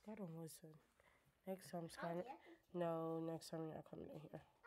I don't listen. Next time, Sky. No, next time you're not coming in here.